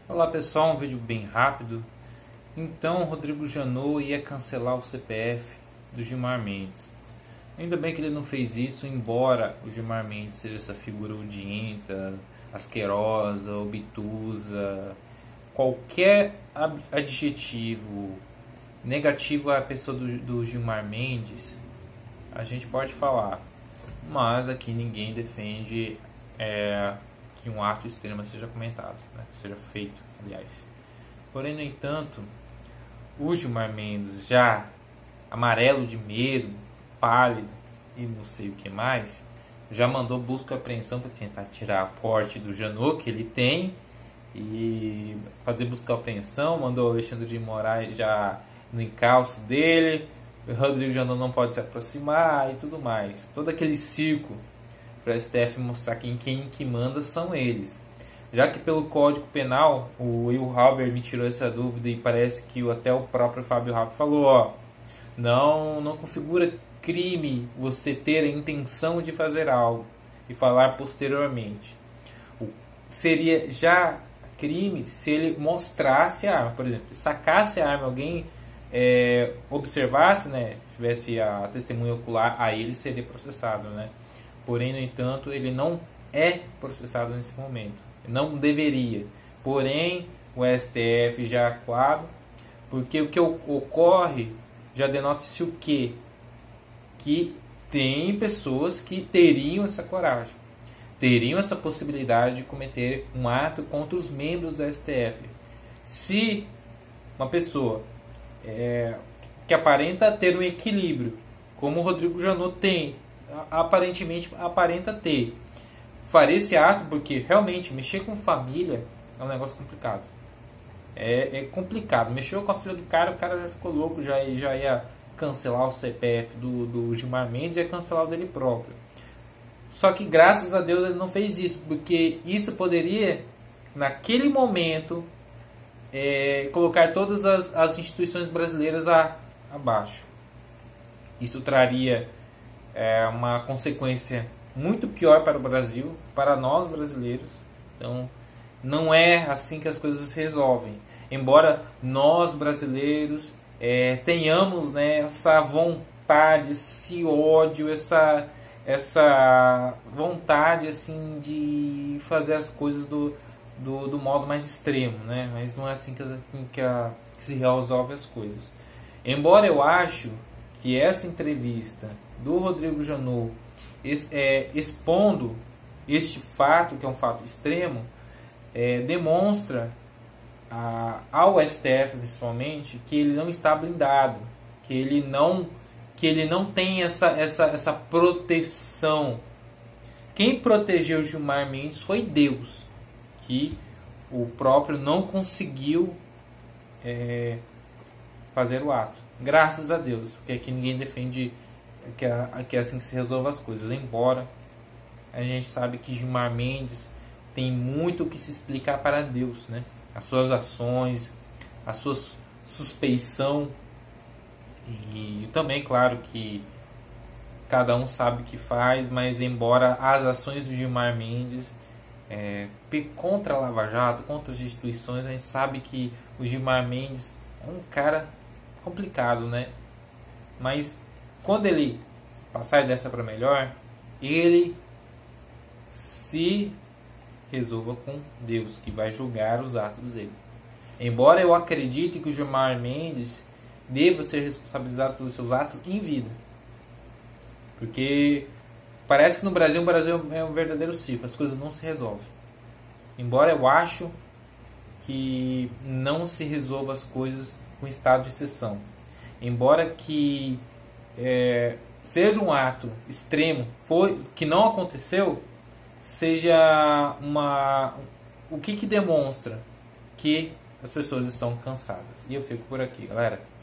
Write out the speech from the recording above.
Olá pessoal, um vídeo bem rápido. Então, Rodrigo Janot ia cancelar o CPF do Gilmar Mendes. Ainda bem que ele não fez isso, embora o Gilmar Mendes seja essa figura odienta, asquerosa, obtusa, qualquer adjetivo negativo à pessoa do Gilmar Mendes, a gente pode falar. Mas aqui ninguém defende que um ato extremo seja comentado, né? Seja feito, aliás. Porém, no entanto, o Gilmar Mendes, já amarelo de medo, pálido e não sei o que mais, já mandou busca e apreensão para tentar tirar a porte do Janot que ele tem e fazer busca e apreensão. Mandou o Alexandre de Moraes já no encalço dele. O Rodrigo Janot não pode se aproximar e tudo mais. Todo aquele circo para a STF mostrar quem que manda são eles. Já que pelo Código Penal, o Will Halber me tirou essa dúvida e parece que até o próprio Fábio Halber falou, não configura crime você ter a intenção de fazer algo e falar posteriormente. Seria já crime se ele mostrasse a arma, por exemplo, sacasse a arma, alguém observasse, né, tivesse a testemunha ocular, aí ele seria processado, né? Porém, no entanto, ele não é processado nesse momento. Não deveria. Porém, o STF já acuado, porque o que ocorre já denota-se o quê? Que tem pessoas que teriam essa coragem, teriam essa possibilidade de cometer um ato contra os membros do STF. Se uma pessoa que aparenta ter um equilíbrio, como o Rodrigo Janot tem, aparentemente aparenta ter, faria esse ato, porque realmente mexer com família é um negócio complicado. É complicado. Mexeu com a filha do cara, o cara já ficou louco, já ia cancelar o CPF do Gilmar Mendes e ia cancelar o dele próprio. Só que graças a Deus ele não fez isso, porque isso poderia, naquele momento, colocar todas as instituições brasileiras abaixo. Isso traria uma consequência muito pior para o Brasil, para nós brasileiros. Então, não é assim que as coisas se resolvem. Embora nós brasileiros tenhamos, né, essa vontade, esse ódio, essa vontade assim de fazer as coisas do modo mais extremo, né? Mas não é assim que se resolve as coisas. Embora eu acho que essa entrevista do Rodrigo Janot expondo este fato, que é um fato extremo, demonstra ao STF principalmente que ele não está blindado, que ele não tem essa proteção. Quem protegeu Gilmar Mendes foi Deus, que o próprio não conseguiu fazer o ato. Graças a Deus, porque aqui ninguém defende que é assim que se resolva as coisas. Embora a gente sabe que Gilmar Mendes tem muito o que se explicar para Deus, né? As suas ações, a sua suspeição, e também, claro, que cada um sabe o que faz, mas embora as ações do Gilmar Mendes contra a Lava Jato, contra as instituições, a gente sabe que o Gilmar Mendes é um cara complicado, né? Mas quando ele passar dessa para melhor, ele se resolva com Deus, que vai julgar os atos dele. Embora eu acredite que o Gilmar Mendes deva ser responsabilizado pelos seus atos em vida. Porque parece que no Brasil, o Brasil é um verdadeiro circo, as coisas não se resolvem. Embora eu acho que não se resolva as coisas com estado de exceção. Embora que seja um ato extremo, que não aconteceu, seja o que demonstra que as pessoas estão cansadas. E eu fico por aqui, galera.